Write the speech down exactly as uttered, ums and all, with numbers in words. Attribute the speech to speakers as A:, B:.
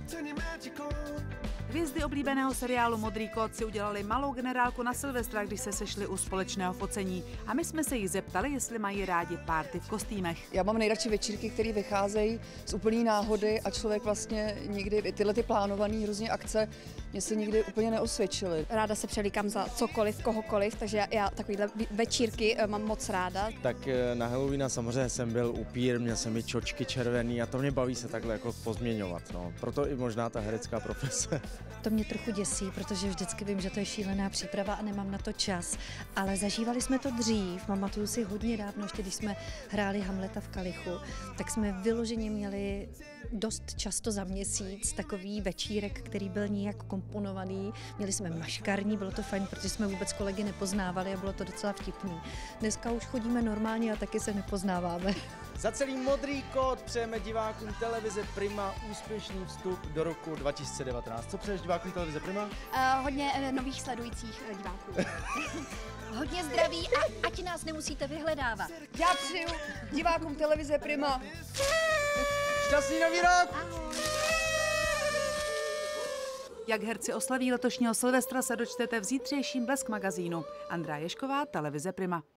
A: Hvězdy oblíbeného seriálu Modrý kód si udělali malou generálku na Silvestra, když se sešli u společného focení. A my jsme se jich zeptali, jestli mají rádi párty v kostýmech.
B: Já mám nejradši večírky, které vycházejí z úplné náhody a člověk vlastně nikdy tyhle ty plánované hrozně akce mě se nikdy úplně neosvědčily.
C: Ráda se přelíkám za cokoliv, kohokoliv, takže já, já takovýhle večírky mám moc ráda.
D: Tak na Halloweena samozřejmě jsem byl upír, měl jsem i čočky červený a to mě baví se takhle jako pozměňovat. No. Proto i možná ta herecká profese.
E: To mě trochu děsí, protože vždycky vím, že to je šílená příprava a nemám na to čas. Ale zažívali jsme to dřív, pamatuju si hodně dávno, ještě když jsme hráli Hamleta v Kalichu, tak jsme vyloženě měli dost často za měsíc takový večírek, který byl nějak komponovaný. Měli jsme maškarní, bylo to fajn, protože jsme vůbec kolegy nepoznávali a bylo to docela vtipný. Dneska už chodíme normálně a taky se nepoznáváme.
D: Za celý Modrý kód přejeme divákům televize Prima úspěšný vstup do roku dva tisíce devatenáct. Co přeješ divákům televize Prima?
C: Uh, hodně uh, nových sledujících uh, diváků. Hodně zdraví a ať nás nemusíte vyhledávat.
B: Já přeju divákům televize Prima
D: Šťastný nový rok!
C: Ahoj.
A: Jak herci oslaví letošního Silvestra, se dočtete v zítřejším Blesk magazínu. Andrá Ježková, televize Prima.